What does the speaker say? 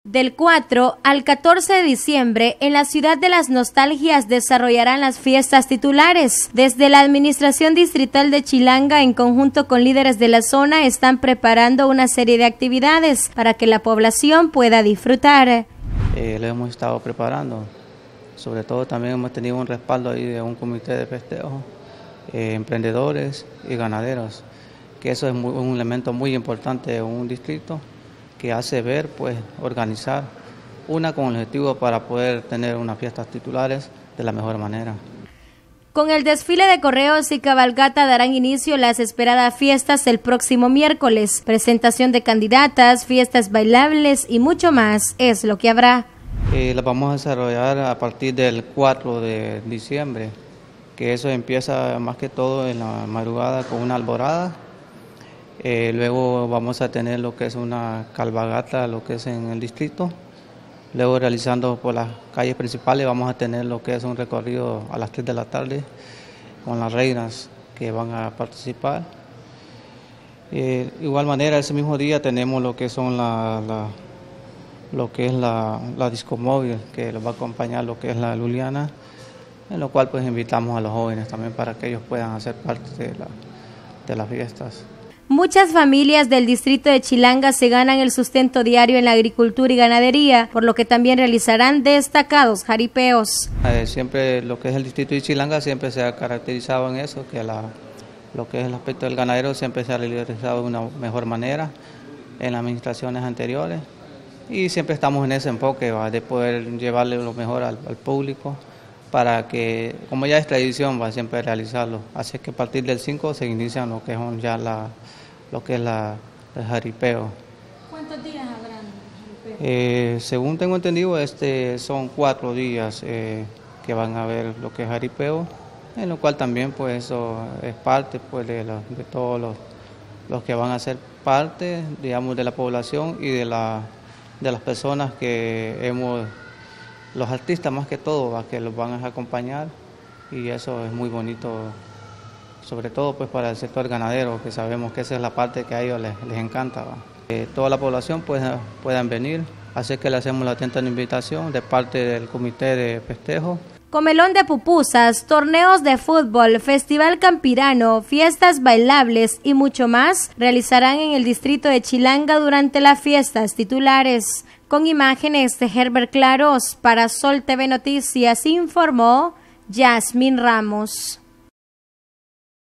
Del 4 al 14 de diciembre, en la Ciudad de las Nostalgias desarrollarán las fiestas titulares. Desde la Administración Distrital de Chilanga, en conjunto con líderes de la zona, están preparando una serie de actividades para que la población pueda disfrutar. Lo hemos estado preparando. Sobre todo también hemos tenido un respaldo ahí de un comité de festejo, emprendedores y ganaderos, que eso es un elemento muy importante en un distrito, que hace ver, organizar con el objetivo para poder tener unas fiestas titulares de la mejor manera. Con el desfile de correos y cabalgata darán inicio las esperadas fiestas el próximo miércoles. Presentación de candidatas, fiestas bailables y mucho más es lo que habrá. Las vamos a desarrollar a partir del 4 de diciembre, que eso empieza más que todo en la madrugada con una alborada. Luego vamos a tener lo que es una cabalgata, lo que es en el distrito. Luego realizando por las calles principales vamos a tener lo que es un recorrido a las 3 de la tarde con las reinas que van a participar. Igual manera, ese mismo día tenemos lo que son la disco móvil, que los va a acompañar lo que es la Luliana, en lo cual invitamos a los jóvenes también para que ellos puedan hacer parte de las fiestas. Muchas familias del distrito de Chilanga se ganan el sustento diario en la agricultura y ganadería, por lo que también realizarán destacados jaripeos. Siempre lo que es el distrito de Chilanga siempre se ha caracterizado en eso, que lo que es el aspecto del ganadero siempre se ha realizado de una mejor manera en las administraciones anteriores, y siempre estamos en ese enfoque de poder llevarle lo mejor al público, para que, como ya es tradición, siempre realizarlo. Así que a partir del 5 se inician lo que es el jaripeo. ¿Cuántos días habrán jaripeo? Según tengo entendido, son 4 días que van a haber lo que es jaripeo, en lo cual también eso es parte de todos los que van a ser parte, digamos, de la población y de las personas los artistas más que todo, que los van a acompañar, y eso es muy bonito, sobre todo para el sector ganadero, que sabemos que esa es la parte que a ellos les encanta. Toda la población puedan venir, así que le hacemos la atenta invitación de parte del comité de festejo. Comelón de pupusas, torneos de fútbol, festival campirano, fiestas bailables y mucho más realizarán en el distrito de Chilanga durante las fiestas titulares. Con imágenes de Herbert Claros, para Sol TV Noticias informó Yasmín Ramos.